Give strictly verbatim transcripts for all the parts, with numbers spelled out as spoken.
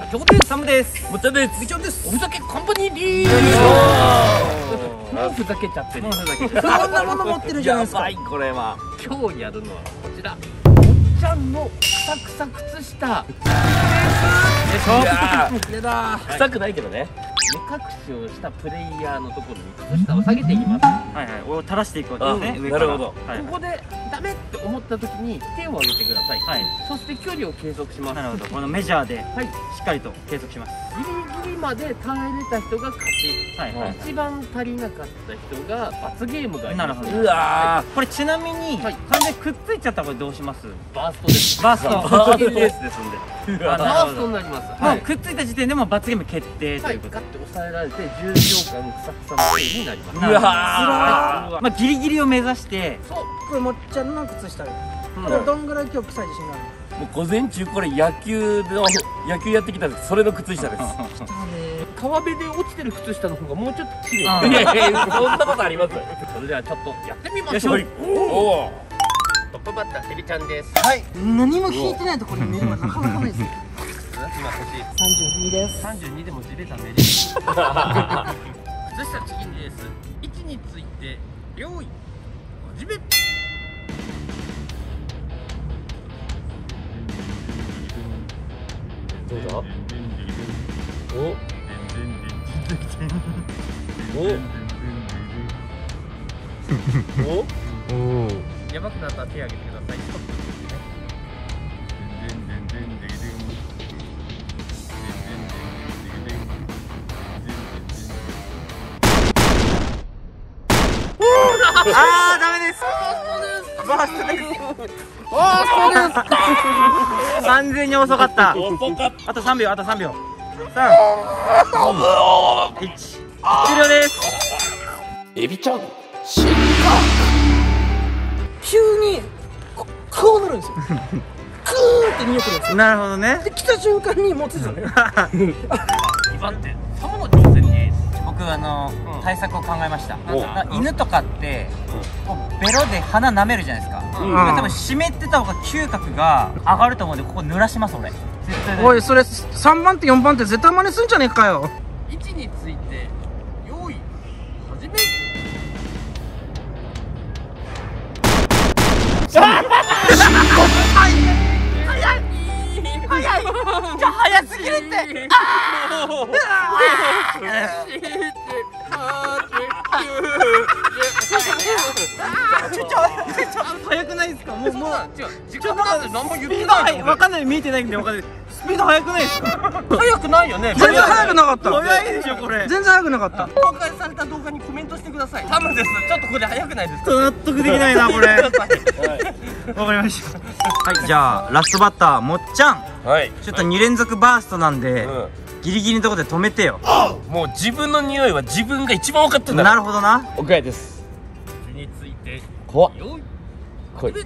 チョコです。 サムです。 もっちゃんです。 みちょんです。 おふざけカンパニーリー。もうふざけちゃってる。もうふざけちゃってる。 そんなもの持ってるじゃないですか。 やばいこれは。今日やるのはこちら。もっちゃんのくさくさ靴下。 よいしょ。 やだ。臭くないけどね。目隠しをしたプレイヤーのところに靴下を下げていきます。 はいはい。を垂らしていくわけですね。 なるほど。こはい、 こでダメって思った時に手を挙げてください。はい。そして距離を計測します。 なるほど。このメジャーで、はい、しっかりと計測します。 ギリギリまで耐えれた人が勝ち。はいはい。一番足りなかった人が罰ゲームがあります。なるほど。うわー。これちなみに完全にくっついちゃったらこれどうします？ バーストです。 バースト。 バーストレースですんで。バーストになります。 もうくっついた時点でも罰ゲーム決定ということ。 ガッて押さえられてじゅうびょうかんくさくさのせいになります。うわー。まあギリギリを目指して。 そう。これもっちゃんの靴下で。これどんぐらい今日臭い自信があるの？ もう午前中これ野球の野球やってきたんです。それの靴下です。川辺で落ちてる靴下の方がもうちょっと綺麗。いやいやそんなことあります。それではちょっとやってみましょう。おお。トップバッターてりちゃんです。 はい。何も引いてないところに見えるのはなかなかないですよ。 今欲しい。 さんじゅうにです。 さんじゅうにでもじれたね。靴下チキンです。位置について用意始め。どうだ？おおおおやばくなったら手挙げてください。ストップですね。 あーダメです。バーストです。バーストです。完全に遅かった。あとさんびょう、あとさんびょう。さん、いち、終了です。 エビちゃん進化。 急にここうなるんですよ。クーンって逃げてるんですよ。 なるほどね。 で来た瞬間にもうついてたね。 にばんてサムの挑戦です。 僕あの対策を考えました。犬とかってこうベロで鼻舐めるじゃないですか。多分湿ってた方が嗅覚が上がると思うんで、ここ濡らします俺。 おいそれさんばん手よんばん手絶対真似すんじゃねえかよ。 位置について用意始め。早い早いじゃ早すぎるって。 ちょちょ早くないですか？もうもう違う時間なんて何も言ってない。 ない。 わかんない、見えてないんでわかんない。スピード速くないですか？ 早くないよね。 全然速くなかった。 早いでしょこれ。 全然速くなかった。 公開された動画にコメントしてください。多分です。ちょっとこれ早くないですか？ 納得できないなこれ。わかりました。はい、じゃあラストバッターもっちゃん。はい。ちょっとにれんぞくバーストなんでギリギリのところで止めてよ。 もう自分の匂いは自分が一番分かってんだ。 なるほどな。 オッケーです。について怖っ。来い。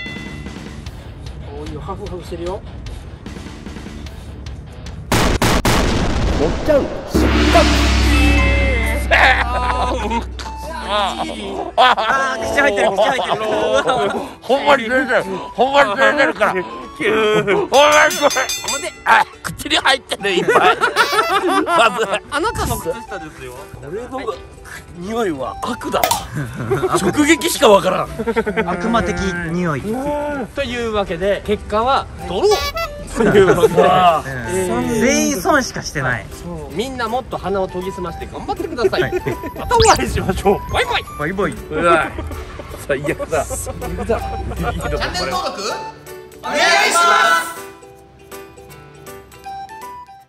おいよ、ハフハフしてるよ。 もっちゃん失格。 ああ口入ってる、口入ってる。 ほんまに出てる、ほんまに出てるから。ほんまにこれあ口に入ってるいっぱい。まずあなたの靴下ですよ。俺の匂いは悪だわ。直撃しかわからん。 悪魔的匂い。 というわけで結果はドロー。 全員損しかしてない。 みんなもっと鼻を研ぎ澄まして頑張ってください。またお会いしましょう。バイバイバイバイ。 うわ最悪だ。チャンネル登録お願いします。